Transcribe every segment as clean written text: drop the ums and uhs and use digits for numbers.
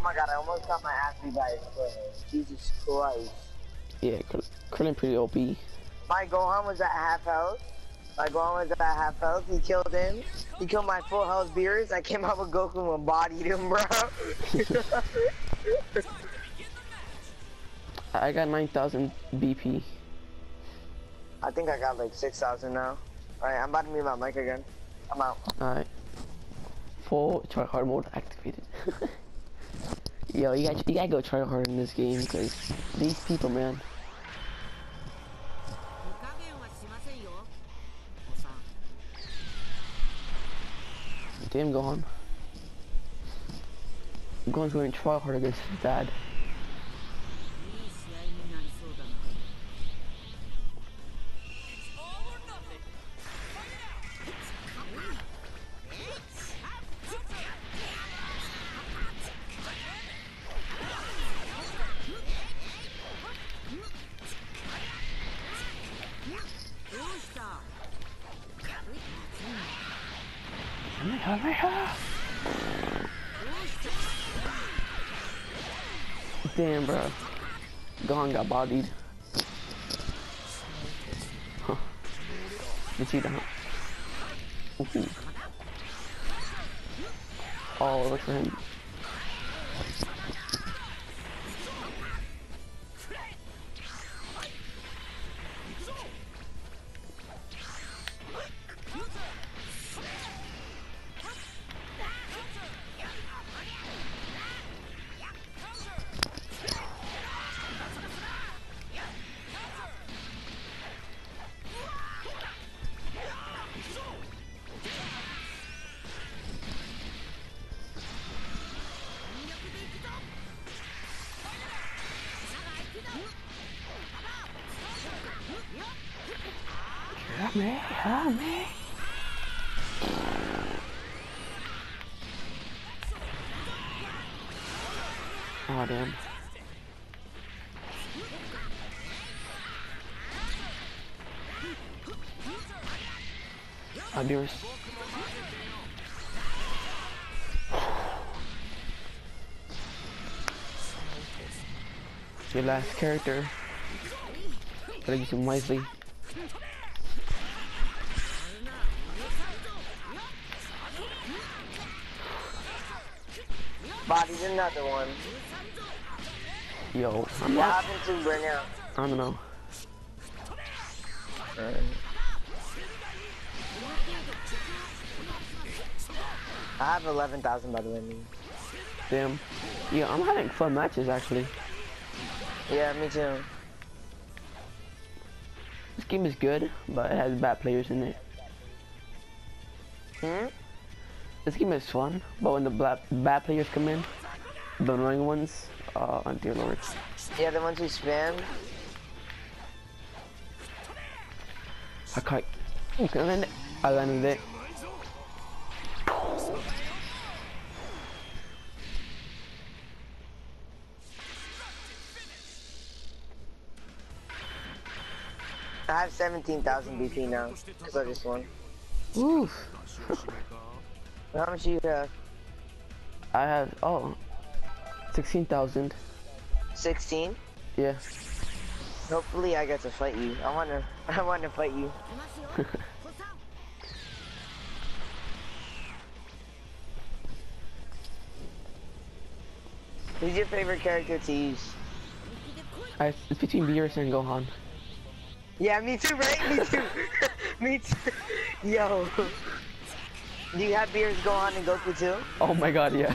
my god, I almost got my ass beat by his foot. Jesus Christ. Yeah, Krillin pretty OP. My Gohan was at half health. He killed him. He killed my full health Beerus. I came out with Goku and bodied him, bro. I got 9,000 BP. I think I got like 6,000 now. Alright, I'm about to mute my mic again. I'm out. Alright. Full try hard mode activated. Yo, you gotta go try hard in this game because these people, man. Damn, Gohan. Gohan's going to try hard against his dad. Damn, bro. Gohan got bodied. Huh. Vegeta. Ooh. Oh, look for him. Help me. Oh, damn. Beerus. Your last character. Gotta use him wisely. Body's another one. Yo, what happened to right now? I don't know. I have 11,000 by the way. Damn. Yeah, I'm having fun matches actually. Yeah, me too. This game is good, but it has bad players in it. This game is fun, but when the bad players come in, the annoying ones, oh dear lord. Yeah, the ones who spam. I landed it. I have 17,000 BP now, because I just won. Oof. How much do you have? I have, 16,000. 16? Yeah. Hopefully I get to fight you. I wanna fight you. Who's your favorite character to use? It's between Beerus and Gohan. Yeah, me too, right? Me too. Me too. Yo. Do you have Beerus, Gohan, and Goku too? Oh my god, yeah.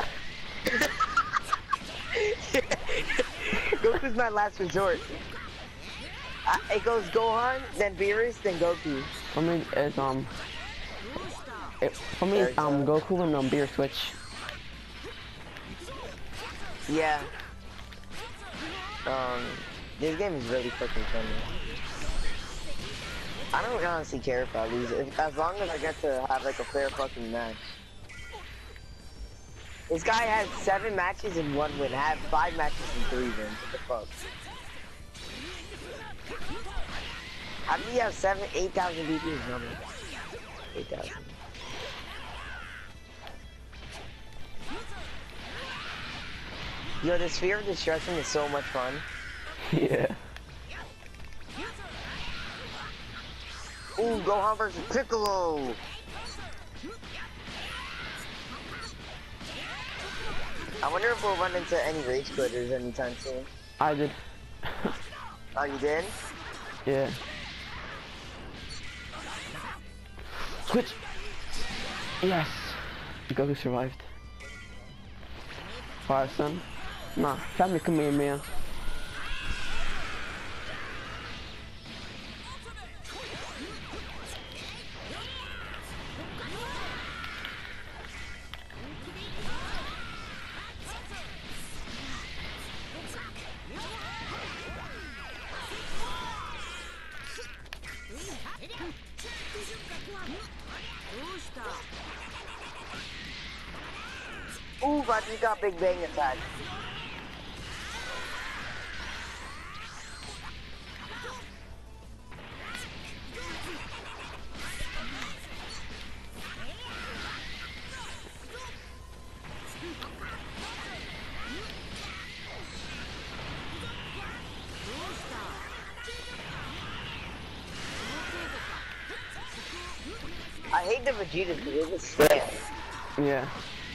Goku's my last resort. It goes Gohan, then Beerus, then Goku. For me, it's Goku and Beerus switch. Yeah. This game is really fucking funny. I don't honestly care if I lose it, as long as I get to have like a fair fucking match. This guy has 7 matches and 1 win. I have 5 matches and 3 wins. What the fuck? How do you have 8,000 BPs? No, 8,000. Yo, the Sphere of Destruction is so much fun. Yeah. Ooh, Gohan versus Piccolo! I wonder if we'll run into any race quitters anytime soon. I did. Oh, you did? Yeah. Switch! Yes! Goku survived. Fire Sun. Nah, family Kamehameha. Ooh, I just got Big Bang attack. I hate the Vegeta because it just stands. Yeah.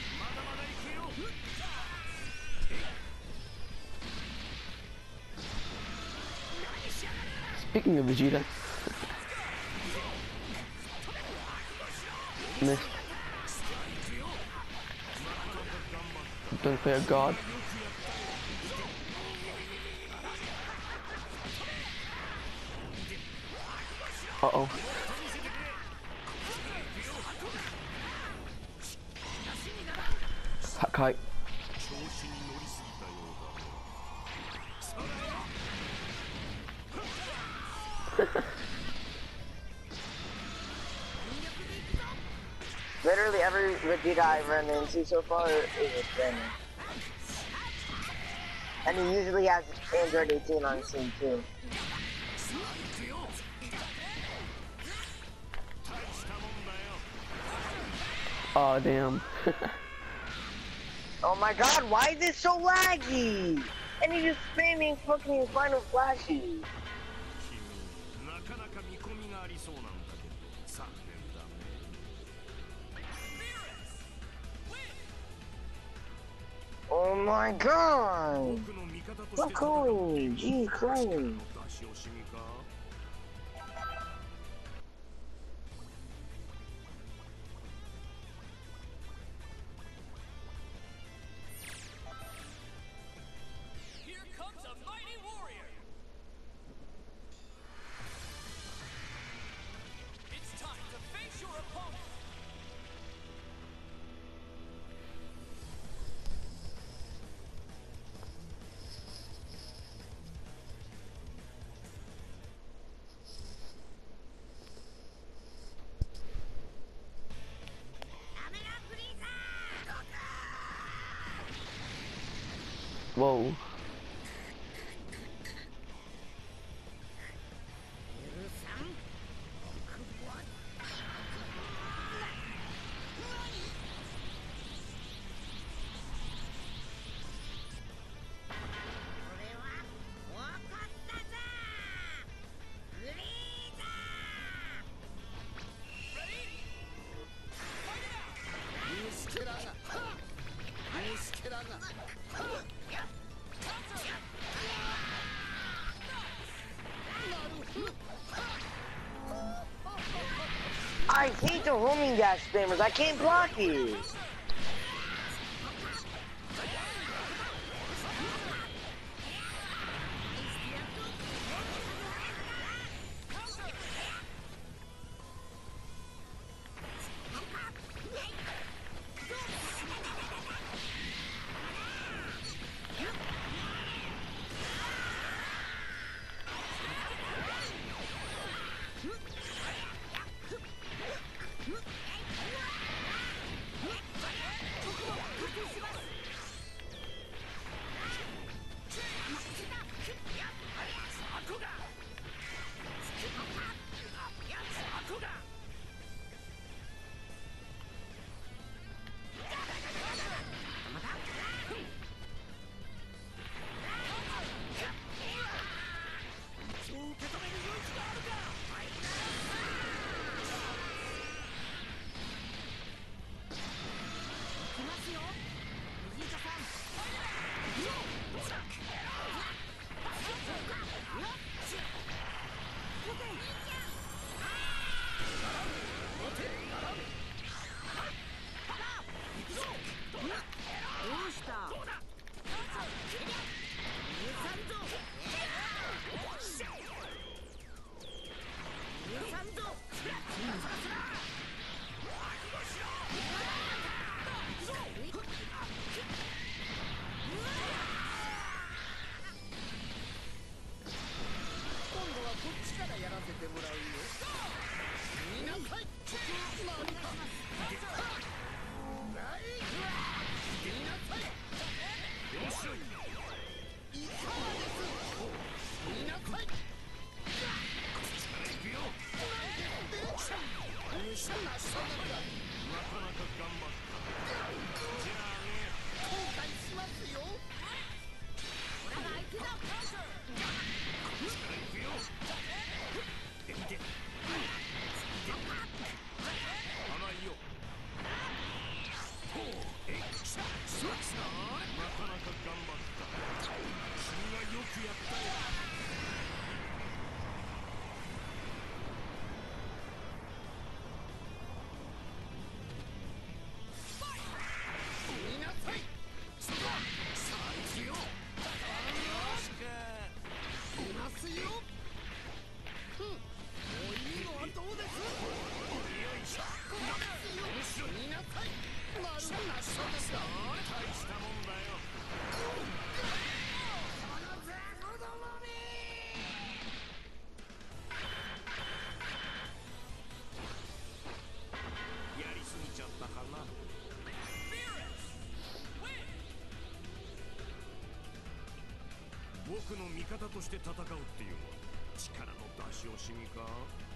Speaking of Vegeta. Missed. Don't play a god. Uh-oh. Hakai. Literally every Vegeta I've run into so far is a spinner. And he usually has Android 18 on scene too. Oh, damn. Oh my god, why is it so laggy? And he's just spamming fucking final flashes. Oh my god! Look cool! Gee, Christ! Here comes a mighty warrior! It's time to face your opponent! Whoa. I hate the homing gas spammers, I can't block it! 僕の味方として戦うっていうのは力の出し惜しみか？